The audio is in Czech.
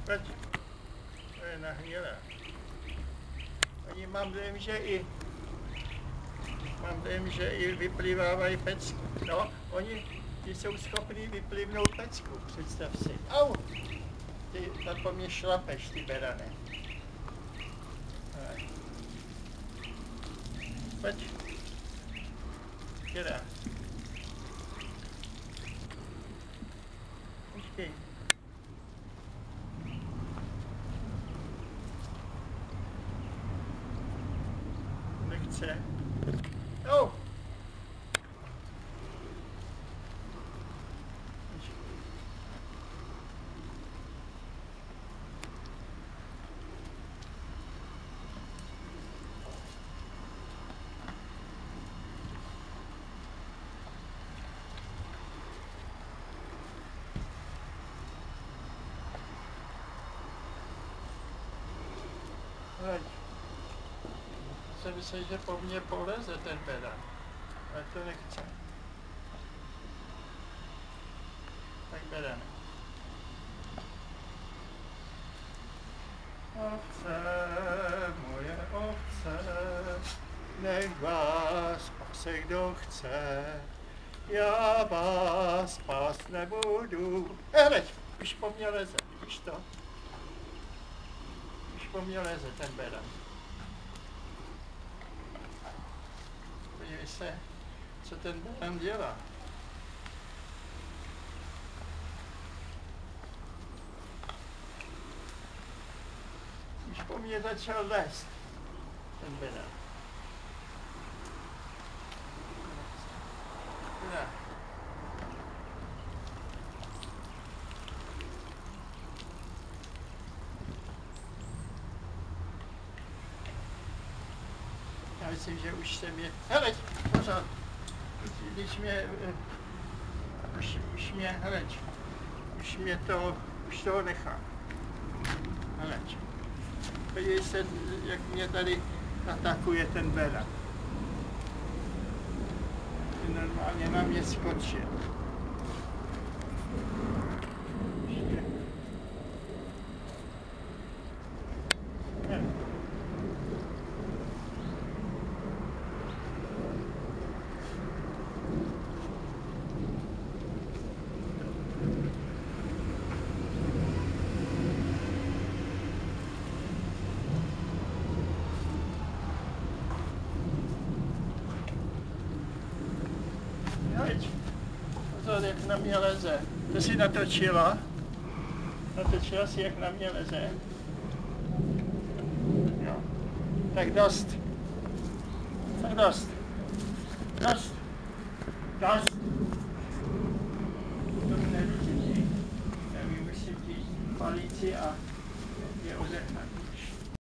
Pojď. To je nahnělé. Oni mám dojem, že i vyplývávají pecku. No, oni ti jsou schopní vyplivnout pecku, představ si. Au! Ty tam po mě šlapeš, ty berane. Pojď. Která? Počkej. Nechce. Oh. Jsem myslel, že po mně poleze ten beran, ale to nechce. Tak berane. Ovce, moje ovce, nech vás pase kdo chce, já vás pást nebudu. Hleď, už po mně leze, vidíš to? Už po mně leze ten beran. Podívej se, co ten beran dělá. Už po mně začal lézt ten beran. Já myslím, že už jsem je... Heleď, pořád. Když mě... Už mě, heleď. Už toho nechám. Heleď. Podívej se, jak mě tady atakuje ten beran. Normálně na mě skočil. Pozor, jak na mě leze. To si natočila? Natočila si, jak na mě leze? Jo. Tak dost. Tak dost. Dost. Dost. To mi nevydrží. Já vymusím ti palíci a